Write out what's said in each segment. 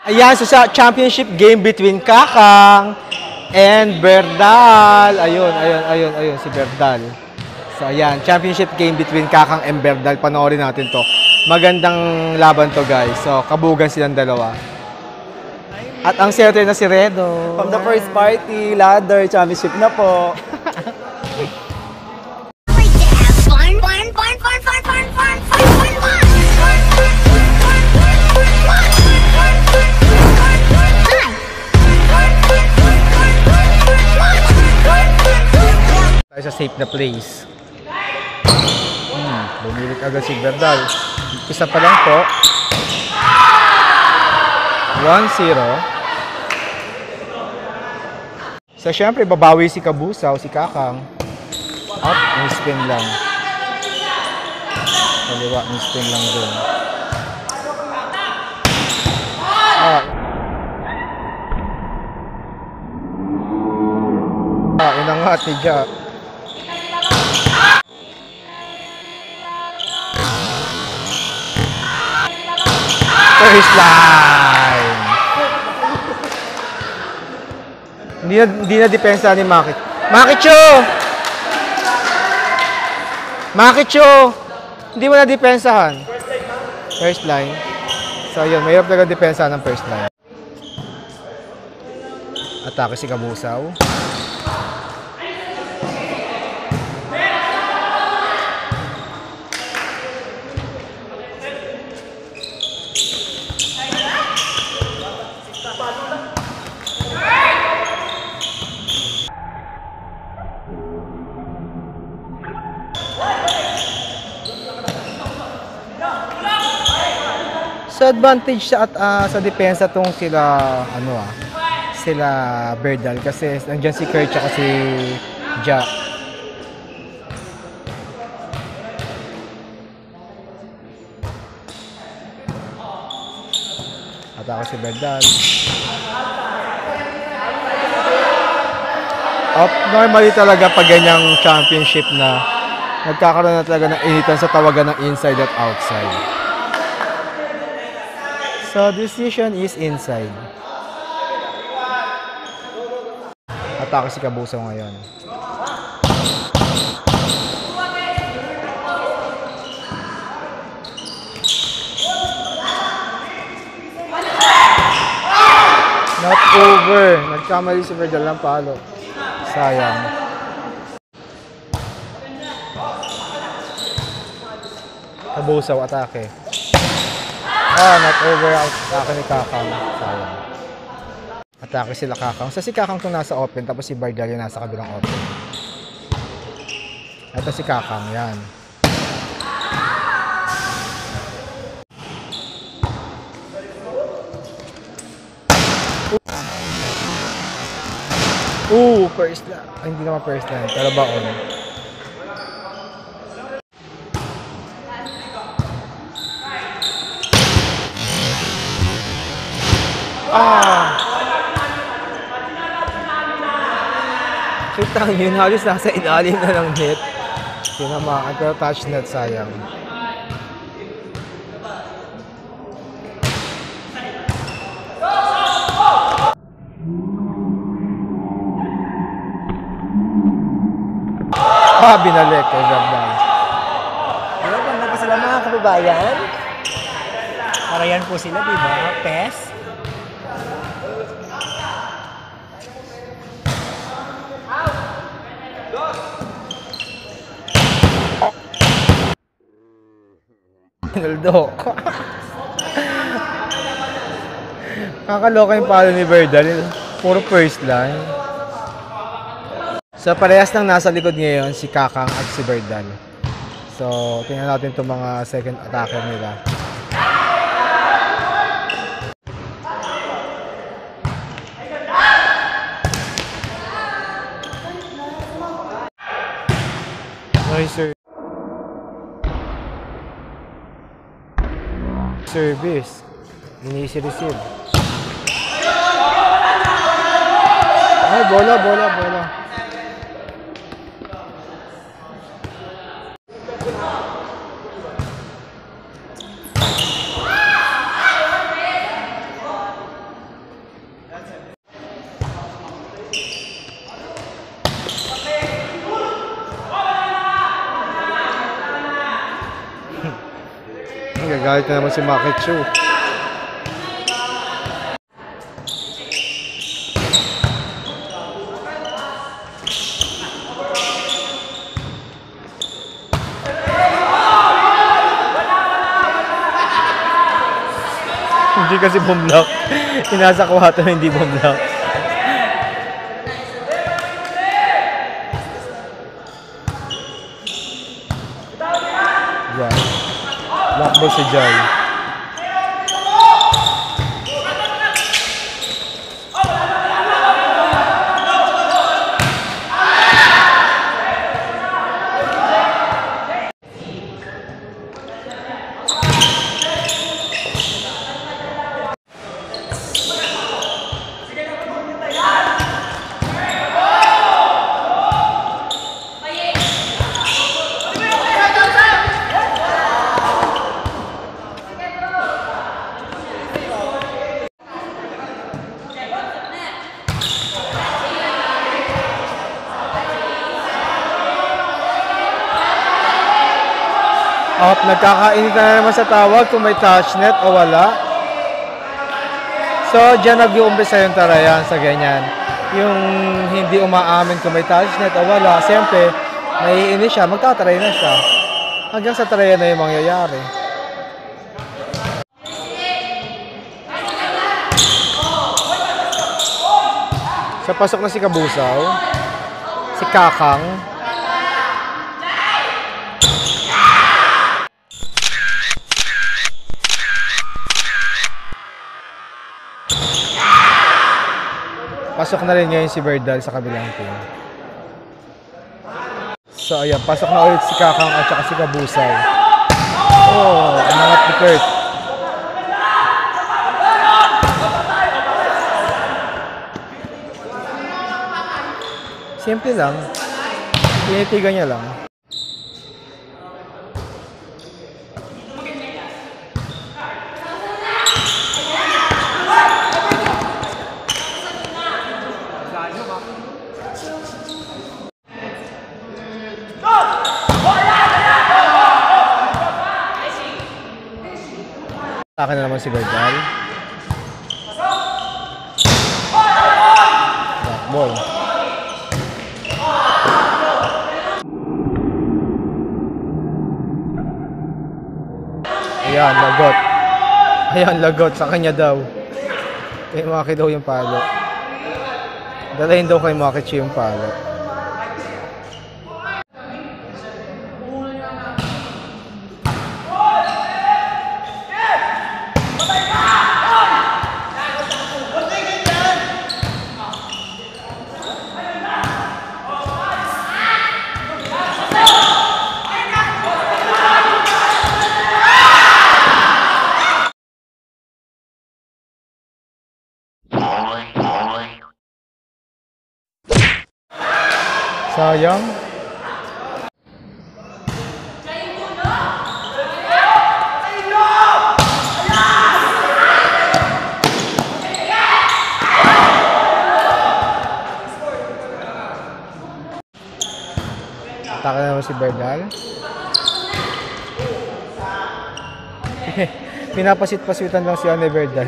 Ayan, so sa championship game between Kakang and Berdal. Ayun, si Berdal. So ayan, championship game between Kakang and Berdal. Panoorin natin to. Magandang laban to, guys. So, kabugan silang dalawa. At ang setter na si Redo. From the first party, ladder, championship na po. Tayo sa safe na place. Bumilit agad si Berdal. Isa pa lang po. 1-0. So, syempre, babawi si Kabusaw, si Kakang. Up, in-spin lang. Kaliwa, in-spin lang dun. Inangat ni Jack. First line. Hindi na depensa ni Makit. Makicho! Hindi mo na depensahan. First line. So yun, mayroon talaga depensa ng first line. Atake si Kabusaw. Sa advantage sa depensa tong sila sila Berdal kasi nandiyan si Kurt at si Jack. Atake si Berdal. Normally talaga pag ganyang championship na nagkakaroon na talaga ng initan sa tawagan ng inside at outside. So, decision is inside. Atake si Kabusaw ngayon. Not over. Nagkamali si Berdal ng palo. Sayang. Kabusaw, atake. Not over. Atake ni Kakang. Sayang. Atake sila Kakang. So si Kakang itong nasa open, tapos si Berdal yung nasa kabilang open. Ito si Kakang, yan. First line. Hindi naman first line. Pero baon. Kitang yun, halos nasa ilalim na ng net. Tinamaan, pero touch net, sayang. Binalik kay Berdal. Hello, ganda pa sila mga kababayan. Para yan po sila, di ba? PES. Pinaldo. Kakaloka yung palo ni Berdal. Puro first line. So, parehas nang nasa likod ngayon si Kakang at si Berdal. So, tingnan natin itong mga second attacker nila. Nice service. Easy receive. Ay, bola. Nagalit na naman si Makichu. Hindi kasi bumlock. Inasa ko hato hindi bumlock. Yan. Black ball si Jai. Nagkakainit na naman sa tawag kung may touch net o wala. So, dyan nag-uumpisa yung tarayan sa ganyan. Yung hindi umaamin kung may touch net o wala, siyempre, maiinis siya, magtataray na siya. Hanggang sa tarayan na yung mangyayari. Sa pasok na si Kabusaw, si Kakang. Pasok na rin ngayon si Berdal sa kabilang team. So ayan, pasok na ulit si Kakang at saka si Kabusaw. Oh, umangat ni Kurt. Simple lang. Tinitigan niya lang. Akin na naman si Berdal. Back ball. Ayan, lagot. Ayan, lagot. Sa kanya daw. Kay Maki daw yung palo. Dalahin daw kay Makichi yung palo. Sayang. Taka na naman si Berdal. Pinapasit-pasitan lang si Berdal.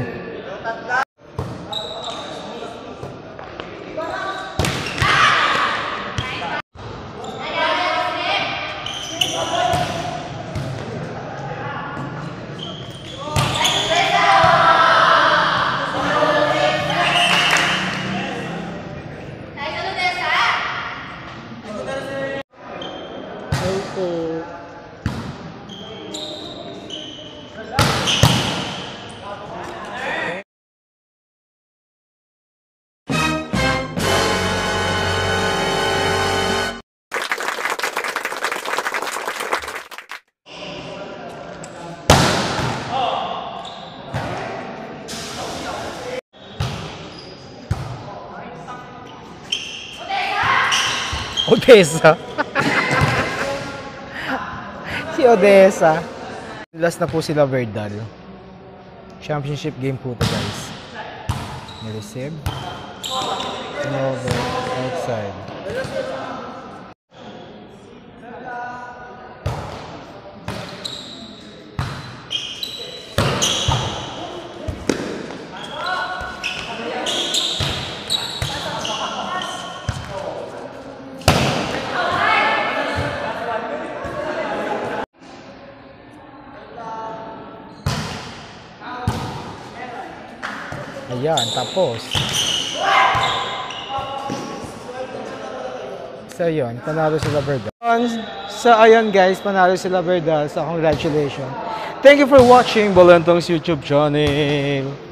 Odessa. Si Odessa. Last na po sila Berdal. Championship game po to guys. Ni-receive. Over. Outside. Ayan, tapos. So, yun. Panalo sila Berdal. So, ayan guys. Panalo sila Berdal. So, congratulations. Thank you for watching Balentong's YouTube channel.